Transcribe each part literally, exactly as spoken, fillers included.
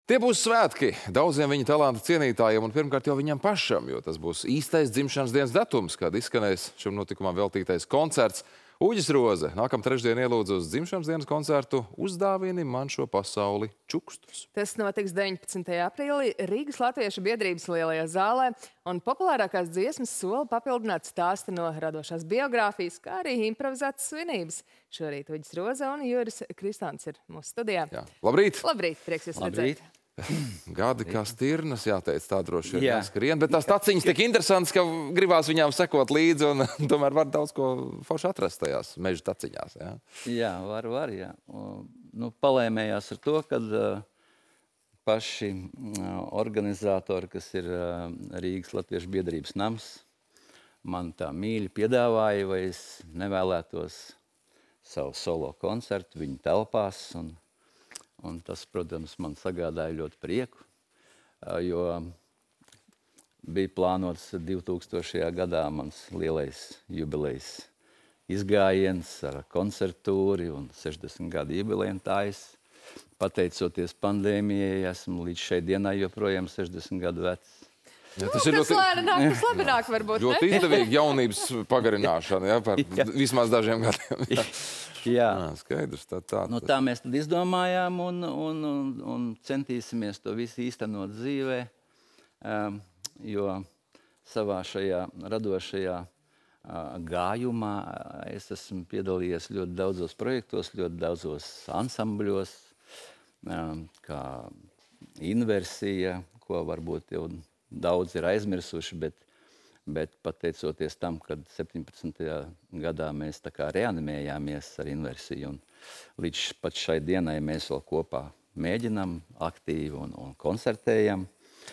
Tie būs svētki daudziem viņa talanta cienītājiem un pirmkārt jau viņam pašam, jo tas būs īstais dzimšanas dienas datums, kad izskanēs šim notikumam veltītais koncerts. Uģis Roze nākamā trešdien ielūdz uz dzimšanas dienas koncertu Uzdāvini man šo pasauli čukstus. Tas notiks deviņpadsmitajā aprīlī Rīgas Latviešu biedrības lielajā zālē, un populārākās dziesmas sola papildināt stāsti no radošās biogrāfijas, kā arī improvizētas svinības. Šorīt Uģis Roze un Juris Kristāns ir mūsu studijā. Jā. Labrīt! Labrīt, prieks jūs redzēt! Gadi kā stirnas, jāteic, tā droši vien jāskrien, bet tās taciņas tik interesantas, ka gribās viņām sekot līdzi un tomēr var daudz ko forši atrast tajās meža taciņās. Jā, jā var, var, jā. Nu, palēmējās ar to, kad uh, paši uh, organizatori, kas ir uh, Rīgas Latviešu biedrības nams, man tā mīļi piedāvāja, vai es nevēlētos savu solo koncertu viņu telpās. Un, Un tas, protams, man sagādāja ļoti prieku, jo bija plānots divtūkstošajā gadā mans lielais jubilejas izgājiens ar koncertūri un sešdesmit gadu jubileju. Pateicoties pandēmijai, esmu līdz šai dienai joprojām sešdesmit gadu vecs. Ja, tas ir ļoti lēnāk, tas labāk varbūt, ļoti izdevīgi jaunības pagarināšana, ja, par vismaz dažiem gadiem. Jā. Jā, Jā skaidrs. Tā, tā, nu, tā mēs tad izdomājām un, un, un, un centīsimies to visu īstenot dzīvē, um, jo savā šajā radošajā uh, gājumā es esmu piedalījies ļoti daudzos projektos, ļoti daudzos ansambļos, um, kā Inversija, ko varbūt jau daudz ir aizmirsuši, bet Bet pateicoties tam, kad septiņpadsmitajā gadā mēs tā kā reanimējāmies ar Inversiju, un līdz pat šai dienai mēs vēl kopā mēģinām aktīvi un, un koncertējam.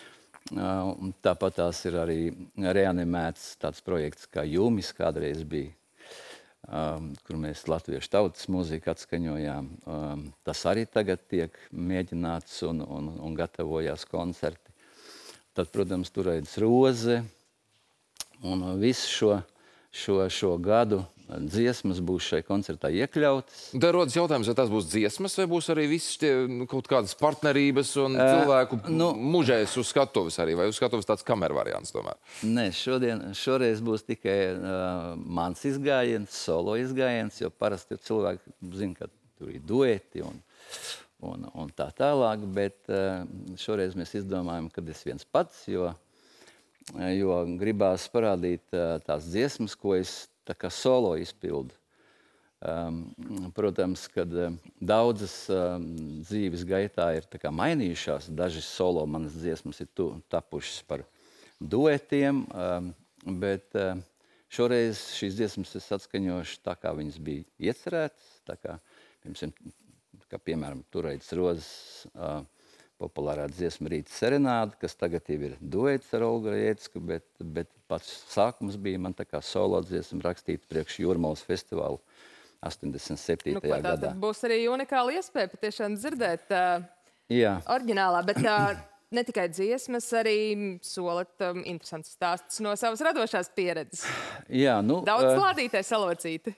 Uh, tāpat tās ir arī reanimēts tāds projekts kā Jumis kādreiz bija, um, kur mēs latviešu tautas mūziku atskaņojām. Um, tas arī tagad tiek mēģināts un, un, un gatavojās koncerti. Tad, protams, Turaidas Roze. Un visu šo, šo, šo gadu dziesmas būs šai koncertā iekļautas. Te rodas jautājums, vai tas būs dziesmas, vai būs arī viss tie kaut kādas partnerības un uh, cilvēku nu, mužēs uz skatuves arī, vai uz skatuves tāds kameru variants tomēr? Nē, šodien, šoreiz būs tikai uh, mans izgājiens, solo izgājiens, jo parasti cilvēki zina, ka tur ir dueti un, un, un tā tālāk, bet uh, šoreiz mēs izdomājam, kad es viens pats, jo jo gribās parādīt uh, tās dziesmas, ko es tā kā solo izpildu. Um, protams, kad uh, daudzas uh, dzīves gaitā ir tā kā mainījušās, daži solo manas dziesmas ir tu, tapušas par duetiem, um, bet uh, šoreiz šīs dziesmas es atskaņošu tā, kā viņas bija iecerētas, tā kā, piemēram, kā, piemēram Turaidas Rozes uh, populārā dziesma Rīta serenāde, kas tagad jau ir duets ar Olgu Rajecku, bet, bet pats sākums bija man tā kā solo dziesma rakstīta priekš Jūrmalas festivālu astoņdesmit septītajā nu, gadā. Tad būs arī unikāla iespēja patiešām dzirdēt uh, Jā. oriģinālā, bet uh, ne tikai dziesmas, arī solat um, interesants stāsts no savas radošās pieredzes. Jā, nu, Daudz uh, slādītai salocīti.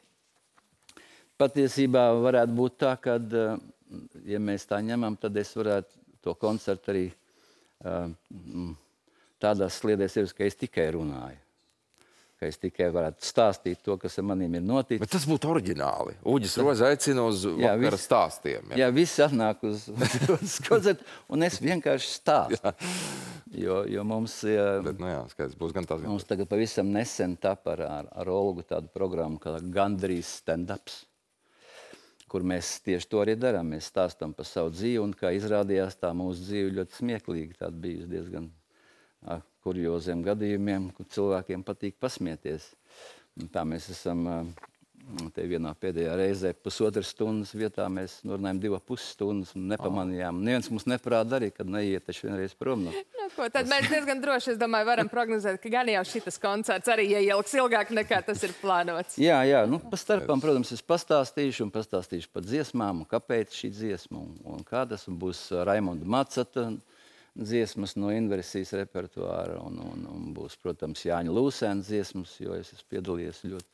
Patiesībā varētu būt tā, ka, uh, ja mēs tā ņemam, tad es varētu to koncertu arī uh, tādās sliedēs ir, ka es tikai runāju. Ka es tikai varētu stāstīt to, kas ar maniem ir noticis. Bet tas būtu oriģināli. Uģis Roze aicina uz jā, vakara vis, stāstiem. Jā, jā viss atnāk uz, uz koncertu, un es vienkārši stāstu. Jo, jo mums, jā, Bet, nu jā, skaidrs, būs gan tas, gan mums tagad pavisam nesen tapa ar, ar, ar Olgu tādu programmu, kā Gandrīz stand-ups, kur mēs tieši to arī darām. Mēs stāstam par savu dzīvi, un kā izrādījās, tā mūsu dzīve ļoti smieklīga. Tāda bijusi diezgan a, kurioziem gadījumiem, kur cilvēkiem patīk pasmieties. Un tā mēs esam a, te vienā pēdējā reizē pusotras stundas vietā, mēs norunājam divas puses stundas un nepamanījām. Oh. Neviens mums neprāda arī, kad neiet taču vienreiz prom. No. Nu, ko, tad mēs diezgan droši, es domāju, varam prognozēt, ka gan jau šitas koncerts arī ieilgs ilgāk nekā tas ir plānots. Jā, jā, nu, pa starpām, protams, es pastāstīšu un pastāstīšu par dziesmām un kāpēc šī dziesma un, un kā tas būs Raimonda Macata dziesmas no Inversijas repertuāra un, un, un būs, protams, Jāņa Lūsēna dziesmas, jo es esmu piedalījies ļoti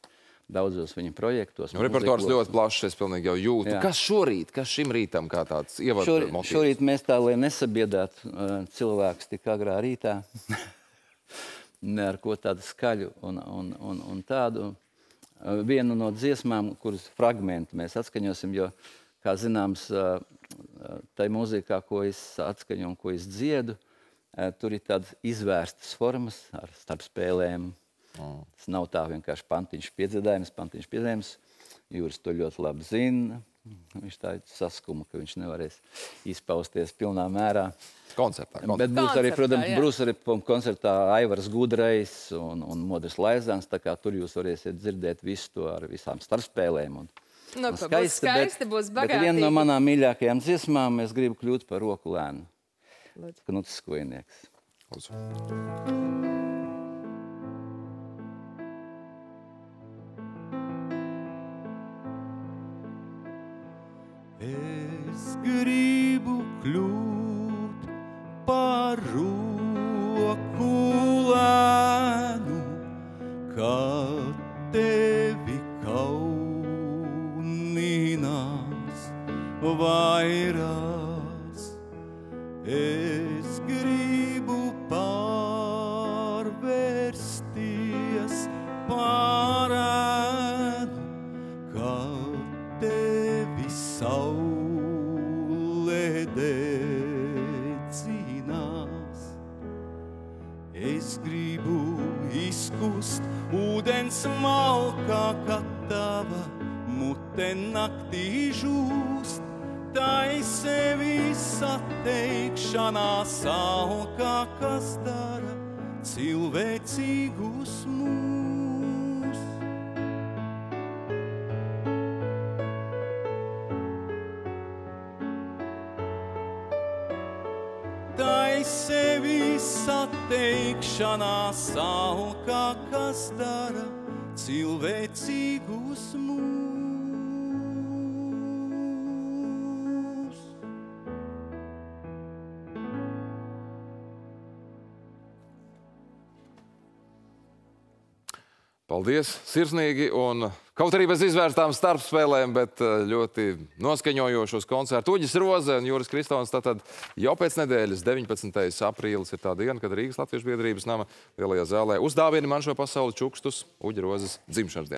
daudzos viņa projektos. Nu, repertuārs ļoti plašs, es pilnīgi jau jūtu. Jā. Kas šorīt, kas šim rītam kā tāds ievada šorīt, motīvs? Šorīt mēs tā, lai nesabiedētu uh, cilvēkus tik agrā rītā, ne ar ko tādu skaļu un, un, un, un tādu. Uh, vienu no dziesmām, kuras fragmentu mēs atskaņosim, jo, kā zināms, uh, tai mūzikā, ko es atskaņu un ko es dziedu, uh, tur ir tādas izvērstas formas ar starp spēlēm. Mm. Tas nav tā vienkārši pantiņš piedziedājums, pantiņš piedziedājums. Jūras to ļoti labi zina. Viņš tā saskuma, ka viņš nevarēs izpausties pilnā mērā. Koncertā. koncertā. Bet būs arī, protams, būs arī koncertā Aivars Gudrais un, un Modris Laizāns, tā kā tur jūs varēsiet dzirdēt visu to ar visām starpspēlēm. Un, nu, un skaisti, būs skaisti, bet, būs bagātīgi. Bet viena no manām mīļākajām dziesmām es gribu kļūt par roku lēnu. Knuts Skujnieks. Lūdzu. Es gribu kļūt par roku lēnu, kad tevi kauninās vairās. Es gribu pārvērsties par ēnu, kad tevi saule dedzinās. Es gribu izkust ūdens malkā, kad tava mute naktī žūst. Tai sevi sateikšanā salkā, kas dara cilvēcīgus mūs. Tai sevi sateikšanā salkā, kas dara cilvēcīgus mūs. Paldies, sirsnīgi, un kaut arī bez izvērstām starpspēlēm, bet ļoti noskaņojošos koncertu. Uģis Roze un Juris Kristons, tātad jau pēc nedēļas deviņpadsmitais aprīlis ir tā diena, kad Rīgas Latviešu biedrības nama Lielajā zālē uzdāvina man šo pasauli čukstus Uģa Rozes dzimšanas dienu.